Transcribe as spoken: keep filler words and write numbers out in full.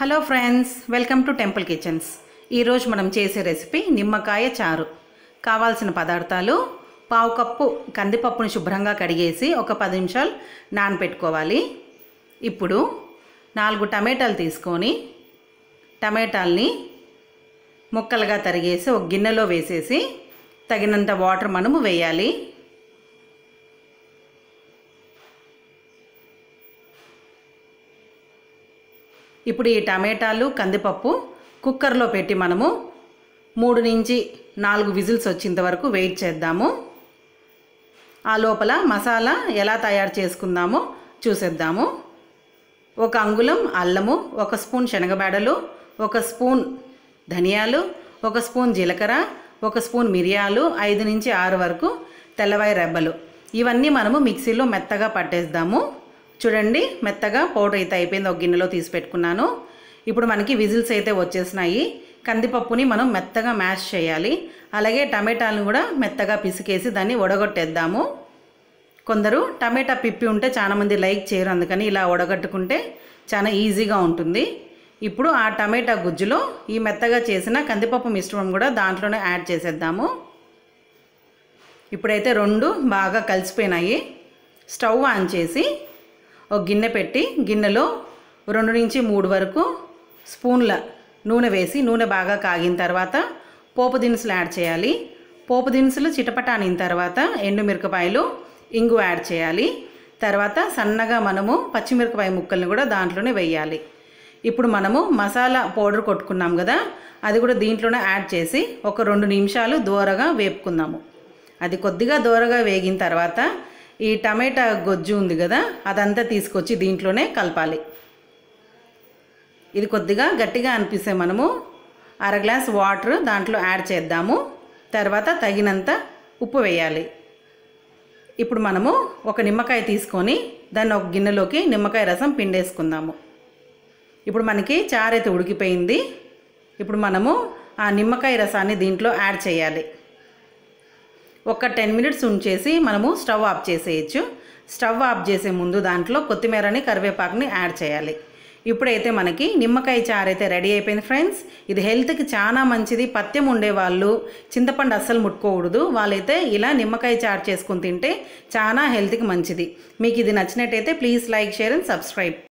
Hello friends, welcome to Temple Kitchens. ఈరోజు మనం చేసే రెసిపీ నిమ్మకాయ చారు. కావాల్సిన పదార్థాలు: పావు కప్పు కందిపప్పుని శుభ్రంగా కడిగేసి ఒక పది నిమిషాలు నానబెట్టుకోవాలి. ఇప్పుడు నాలుగు టమాటాలు తీసుకొని టమాటాలని ముక్కలుగా తరిగేసి ఒక గిన్నెలో వేసేసి తగినంత వాటర్ మనము వేయాలి. ఇప్పుడు ఈ టమాటాలు కందిపప్పు కుక్కర్లో పెట్టి మనము మూడు నుంచి నాలుగు విజిల్స్ వచ్చేంత వరకు వెయిట్ చేద్దాము. ఆ లోపల మసాలా ఎలా తయారు చేసుకుందామో చూసేద్దాము. ఒక అంగుళం అల్లము, ఒక స్పూన్ శనగబెడలు, ఒక స్పూన్ ధనియాలు, ఒక స్పూన్ జీలకర్ర, ఒక స్పూన్ మిరియాలు, ఐదు నుంచి ఆరు వరకు తెల్లవాయి రెబ్బలు, ఇవన్నీ మనము మిక్సీలో మెత్తగా పట్టేద్దాము. చూడండి, మెత్తగా పౌడర్ అయితే అయిపోయింది. ఒక గిన్నెలో తీసి పెట్టుకున్నాను. ఇప్పుడు మనకి విజిల్స్ అయితే వచ్చేసినాయి. కందిపప్పుని మనం మెత్తగా మ్యాష్ చేయాలి. అలాగే టమాటాలను కూడా మెత్తగా పిసికేసి దాన్ని వడగొట్టేద్దాము. కొందరు టమాటా పిప్పి ఉంటే చాలామంది లైక్ చేయరు, అందుకని ఇలా వడగట్టుకుంటే చాలా ఈజీగా ఉంటుంది. ఇప్పుడు ఆ టమాటా గుజ్జులో ఈ మెత్తగా చేసిన కందిపప్పు మిశ్రమం కూడా దాంట్లోనే యాడ్ చేసేద్దాము. ఇప్పుడైతే రెండు బాగా కలిసిపోయినాయి. స్టవ్ ఆన్ చేసి ఒక గిన్నె పెట్టి గిన్నెలో రెండు నుంచి మూడు వరకు స్పూన్ల నూనె వేసి నూనె బాగా కాగిన తర్వాత పోపు దినుసులు యాడ్ చేయాలి. పోపు దినుసులు చిటపటానిన తర్వాత ఎండుమిరపకాయలు, ఇంగు యాడ్ చేయాలి. తర్వాత సన్నగా మనము పచ్చిమిరపకాయ ముక్కల్ని కూడా దాంట్లోనే వేయాలి. ఇప్పుడు మనము మసాలా పౌడర్ కొట్టుకున్నాం కదా, అది కూడా దీంట్లోనే యాడ్ చేసి ఒక రెండు నిమిషాలు దోరగా వేపుకుందాము. అది కొద్దిగా దోరగా వేగిన తర్వాత ఈ టమాటా గొజ్జు ఉంది కదా, అదంతా తీసుకొచ్చి దీంట్లోనే కలపాలి. ఇది కొద్దిగా గట్టిగా అనిపిస్తే మనము అర గ్లాస్ వాటర్ దాంట్లో యాడ్ చేద్దాము. తర్వాత తగినంత ఉప్పు వేయాలి. ఇప్పుడు మనము ఒక నిమ్మకాయ తీసుకొని దాన్ని ఒక గిన్నెలోకి నిమ్మకాయ రసం పిండేసుకుందాము. ఇప్పుడు మనకి చారు అయితే ఉడికిపోయింది. ఇప్పుడు మనము ఆ నిమ్మకాయ రసాన్ని దీంట్లో యాడ్ చేయాలి. ఒక టెన్ మినిట్స్ ఉంచేసి మనము స్టవ్ ఆఫ్ చేసేయచ్చు. స్టవ్ ఆఫ్ చేసే ముందు దాంట్లో కొత్తిమీరని, కరివేపాకుని యాడ్ చేయాలి. ఇప్పుడైతే మనకి నిమ్మకాయ చారు అయితే రెడీ అయిపోయింది ఫ్రెండ్స్. ఇది హెల్త్కి చాలా మంచిది. పథ్యం ఉండేవాళ్ళు, చింతపండు అస్సలు ముట్టుకోకూడదు, వాళ్ళైతే ఇలా నిమ్మకాయ చారు చేసుకుని తింటే చాలా హెల్త్కి మంచిది. మీకు ఇది నచ్చినట్టయితే please like, share and subscribe.